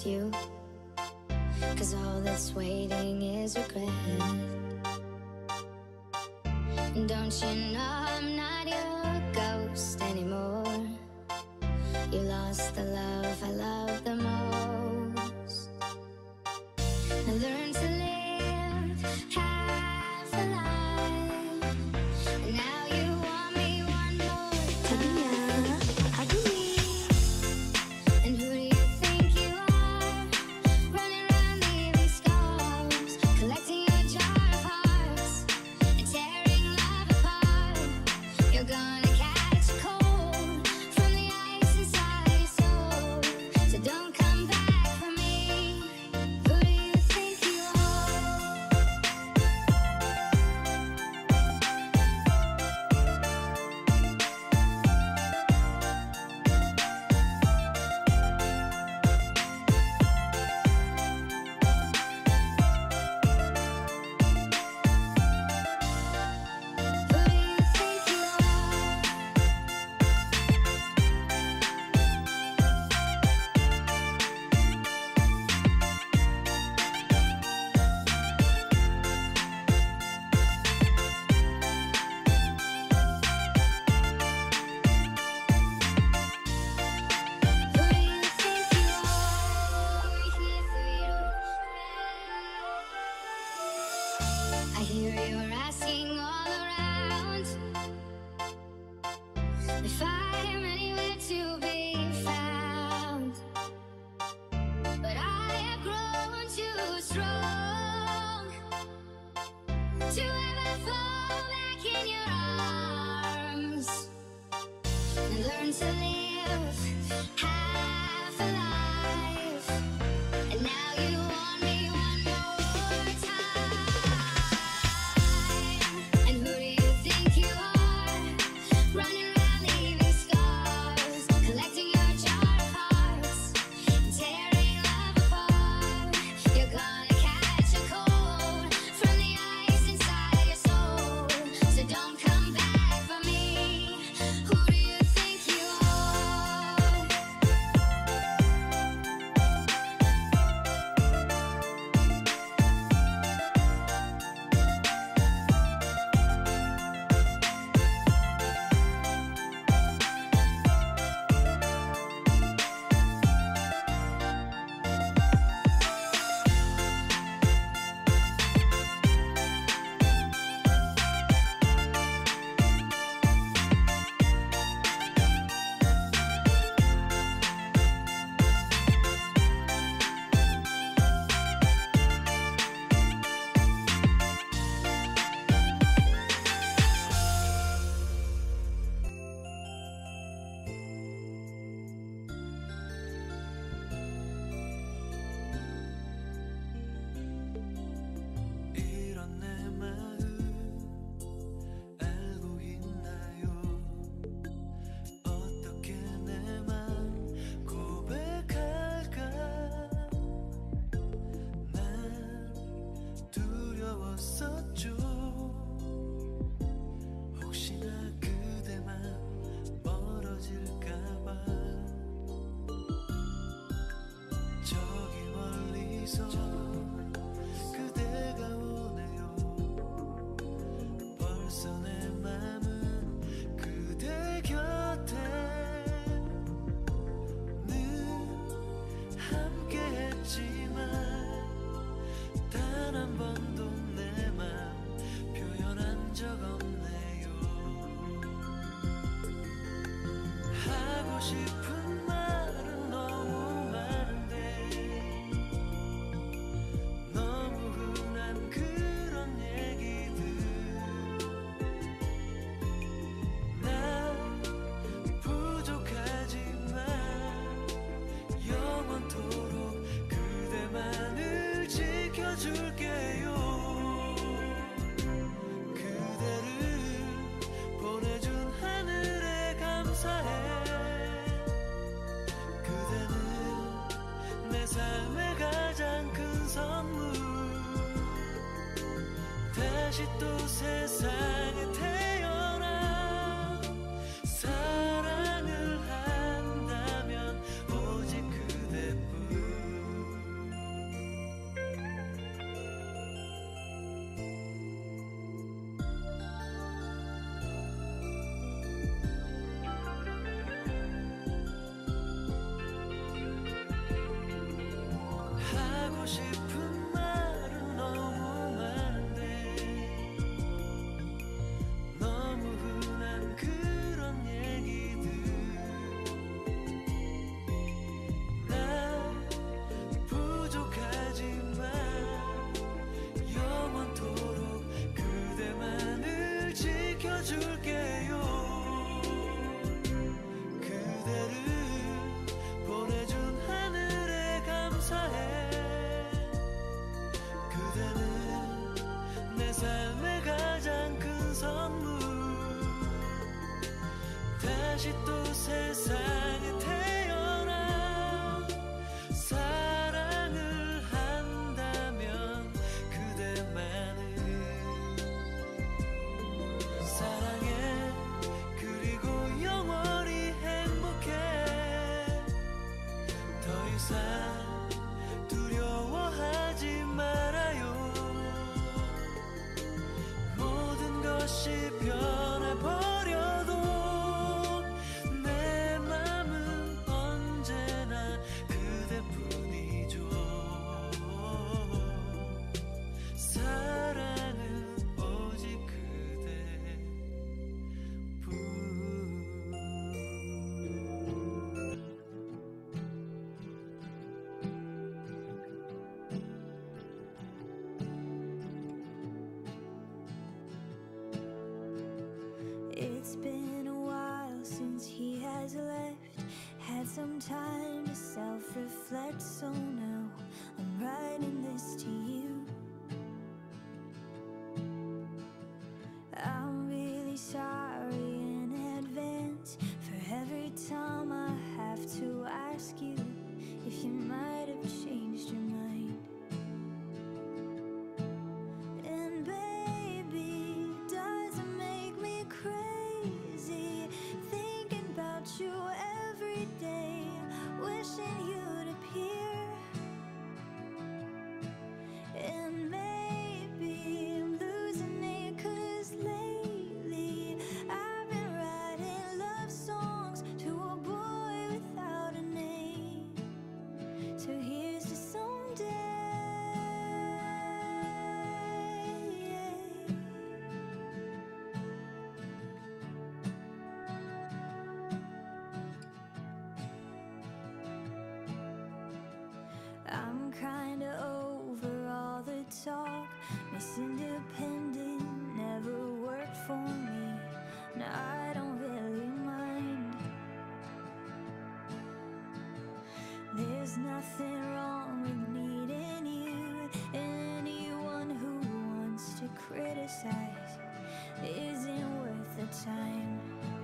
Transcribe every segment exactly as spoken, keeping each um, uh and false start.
you, 'cause all this waiting is regret. Don't you know I'm not your ghost anymore? You lost the love I love the most. I learned to live half alive, and now you want me one more time. And who do you think you are? Running around leaving scars, collecting your jar of hearts and tearing love apart. You're gonna catch a cold from the ice inside your soul, so don't come back for me. Who do you think you are? Who do you think you are? Who do you think you are? I hear you're asking all around if I'm anywhere to be found, but I have grown too strong to ever fall back in your arms and learn to live half alive. And now you want me one more time. And who do you think you are? Running around leaving scars, collecting your jar of hearts and tearing love apart. You're gonna catch a cold from the ice inside your soul, so don't come back for me. Who do you think you are? 이런 내 마음 알고 있나요? 어떻게 내 맘 고백할까? 난 두려웠었죠. 혹시나 그대만 멀어질까봐. 저기 멀리서 그대가 오네요. 벌써 내 맘은 그대 곁에 늘 함께 했지만 단 한 번도 내 맘 표현한 적 없네요. 하고 싶은 말은 너무 많은데 너무 흔한 그런 얘기들. 난 부족하지만 영원토록 그대만을 지켜줄게요. 그대를 보내준 하늘에 감사해. 그대는 내 삶의 가장 큰 선물. 다시 또 세상에 태어나 사랑을 한다면 오직 그대뿐. 싶은 말은 너무 많은데 너무 흔한 그런 얘기들 난 부족하지만 영원토록 그대만을 지켜줄게요. 그대를 보내준 하늘에 감사해. 그대는 내 삶의 가장 큰 선물. 다시 또 세상에 태어나 사랑을 한다면 그대만을 사랑해. 그리고 영원히 행복해. 더 이상 두려워하지 말아요. 모든 것이 변해버려도 내 맘은 언제나 그대뿐이죠. 사랑은 오직 그대뿐. It's been a while since he has left. Had some time to self-reflect, so now I'm writing this to you. I'm really sorry in advance for every time I have to ask you if you might have changed your mind. And baby, does it make me crazy thinking about you every day, wishing you'd appear. And maybe I'm losing it 'cause lately I've been writing love songs to a boy without a name. So here's to someday. I'm kinda over all the talk. Miss Independent never worked for me. Now I don't really mind. There's nothing wrong with needing you. Anyone who wants to criticize isn't worth the time.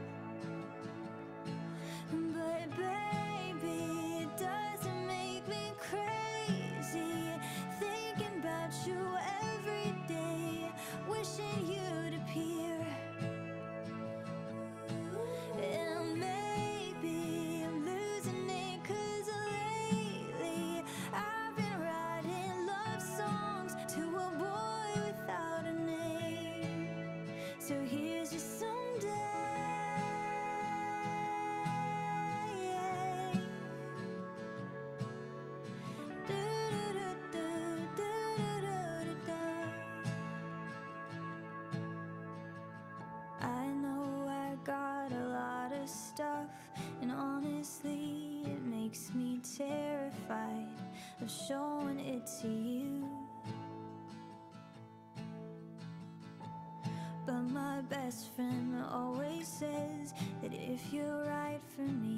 But baby, it doesn't make me crazy thinking about you every day, wishing you'd appear. And maybe I'm losing it 'cause lately I've been writing love songs to a boy without a name. So here's your someday. I know I got a lot of stuff, and honestly, it makes me terrified of showing it to you. But my best friend always says that if you're right for me,